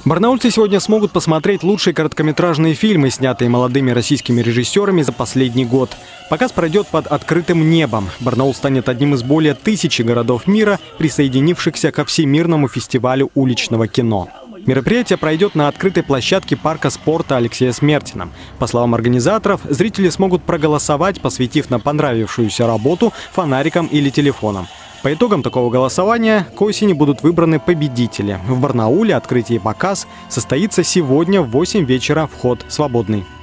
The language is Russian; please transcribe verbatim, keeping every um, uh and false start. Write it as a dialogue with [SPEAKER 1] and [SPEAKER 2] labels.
[SPEAKER 1] Барнаульцы сегодня смогут посмотреть лучшие короткометражные фильмы, снятые молодыми российскими режиссерами за последний год. Показ пройдет под открытым небом. Барнаул станет одним из более тысячи городов мира, присоединившихся ко Всемирному фестивалю уличного кино. Мероприятие пройдет на открытой площадке парка спорта Алексея Смертина. По словам организаторов, зрители смогут проголосовать, посвятив на понравившуюся работу фонарикам или телефонам. По итогам такого голосования к осени будут выбраны победители. В Барнауле открытие и показ состоится сегодня в восемь вечера. Вход свободный.